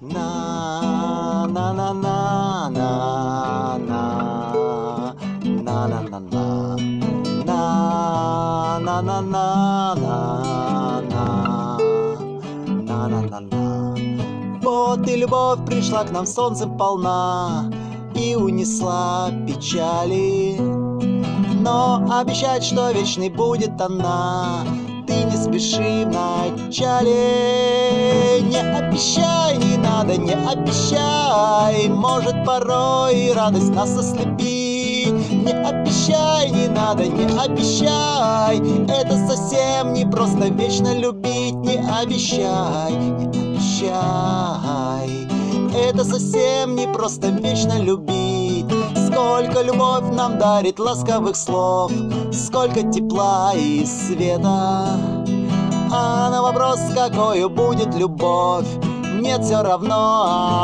На на на на на на на на на на на на на на. Вот и любовь пришла к нам солнцем полна и унесла печали. Но обещать, что вечной будет она, ты не спеши вначале. Не обещай, не надо, не обещай, может порой радость нас ослепит. Не обещай, не надо, не обещай, это совсем не просто вечно любить. Не обещай, не обещай, это совсем не просто вечно любить. Сколько любовь нам дарит ласковых слов, сколько тепла и света. А на вопрос, какой будет любовь, нет все равно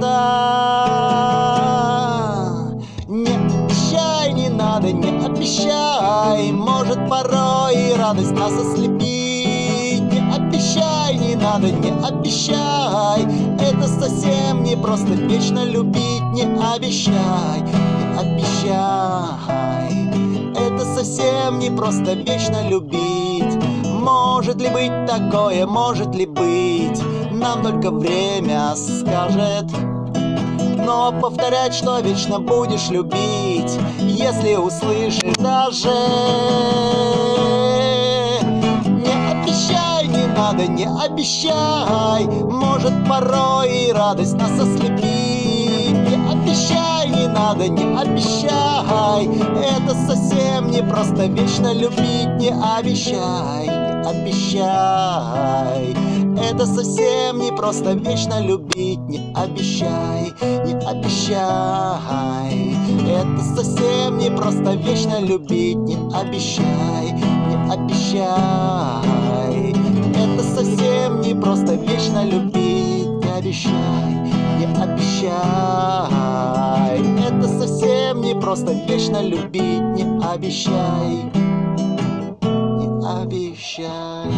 ответа. Не обещай, не надо, не обещай, может порой радость нас ослепит. Не обещай, не надо, не обещай, это совсем не просто вечно любить. Не обещай, не обещай, это совсем не просто вечно любить. Может ли быть такое, может ли быть, нам только время скажет. Но повторять, что вечно будешь любить, если услышишь даже. Не обещай, не надо, не обещай, может порой радость нас ослепит. Не обещай, не надо, не обещай, это совсем не просто вечно любить. Не обещай, не обещай, это совсем не просто вечно любить. Не обещай, не обещай, это совсем не просто вечно любить. Не обещай, не обещай, это совсем не просто вечно любить. Не обещай, не обещай, это совсем не просто вечно любить. Не обещай, не обещай.